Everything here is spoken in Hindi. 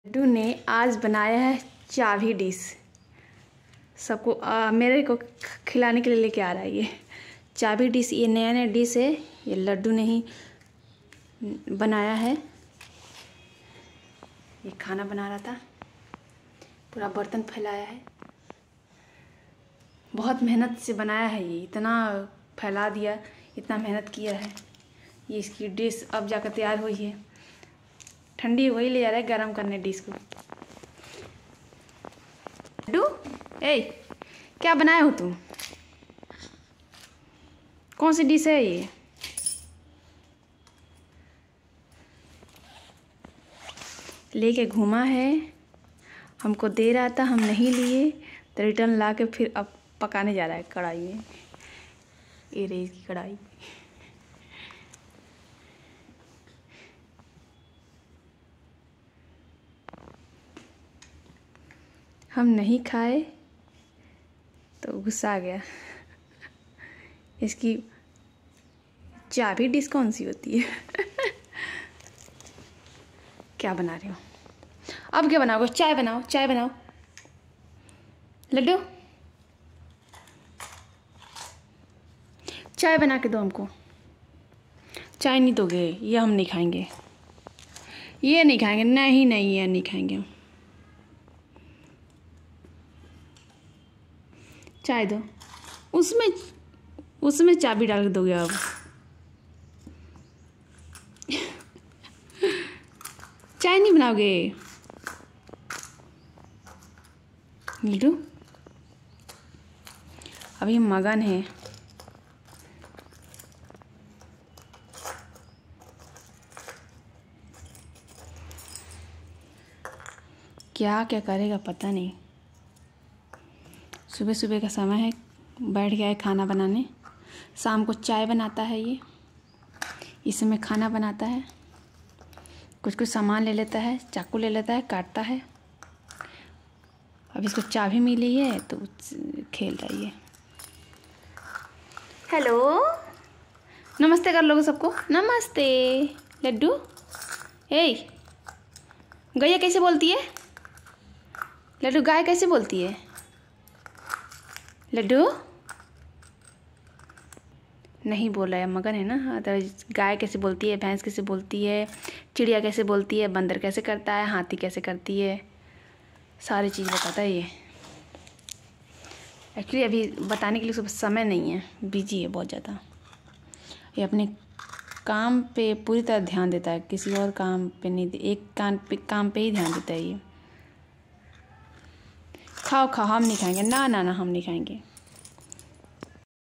लड्डू ने आज बनाया है चाभी डिश। सबको मेरे को खिलाने के लिए लेके आ रहा है ये चाभी डिश। ये नया नया डिश है, ये लड्डू ने ही बनाया है। ये खाना बना रहा था, पूरा बर्तन फैलाया है। बहुत मेहनत से बनाया है ये, इतना फैला दिया, इतना मेहनत किया है। ये इसकी डिश अब जाकर तैयार हुई है। ठंडी वही ले जा रहा है गरम करने डिश को। लड्डू ए क्या बनाया हो तुम? कौन सी डिश है ये? लेके घूमा है, हमको दे रहा था, हम नहीं लिए तो रिटर्न ला के फिर अब पकाने जा रहा है कढ़ाई में। ये रही इसकी कढ़ाई। हम नहीं खाए तो गुस्सा आ गया। इसकी चाबी डिश कौन सी होती है? क्या बना रही हो? अब क्या बनाओगे? चाय बनाओ, चाय बनाओ। लड्डू चाय बना के दो हमको। चाय नहीं दोगे? ये हम नहीं खाएंगे, ये नहीं खाएंगे। नहीं नहीं, ये नहीं खाएंगे हम। चाय दो। उसमें चाबी डाल के दोगे अब? चाय नहीं बनाओगे लड्डू? अभी मगन है। क्या क्या करेगा पता नहीं। सुबह सुबह का समय है, बैठ गया है खाना बनाने। शाम को चाय बनाता है ये, इस समय खाना बनाता है। कुछ कुछ सामान ले लेता है, चाकू ले लेता है, काटता है। अब इसको चाबी मिली है तो खेल रही है। हेलो, नमस्ते कर लोगे सबको। नमस्ते लड्डू। ए गैया कैसे बोलती है? लड्डू गाय कैसे बोलती है? लड्डू नहीं बोल रहा है, मगन है ना। तो गाय कैसे बोलती है, भैंस कैसे बोलती है, चिड़िया कैसे बोलती है, बंदर कैसे करता है, हाथी कैसे करती है, सारी चीज़ बताता है ये। एक्चुअली अभी बताने के लिए सुबह समय नहीं है, बिजी है बहुत ज़्यादा। ये अपने काम पे पूरी तरह ध्यान देता है, किसी और काम पे नहीं। एक काम पे ही ध्यान देता है ये। खाओ खाओ, हम नहीं खाएंगे। ना ना ना, हम नहीं खाएंगे।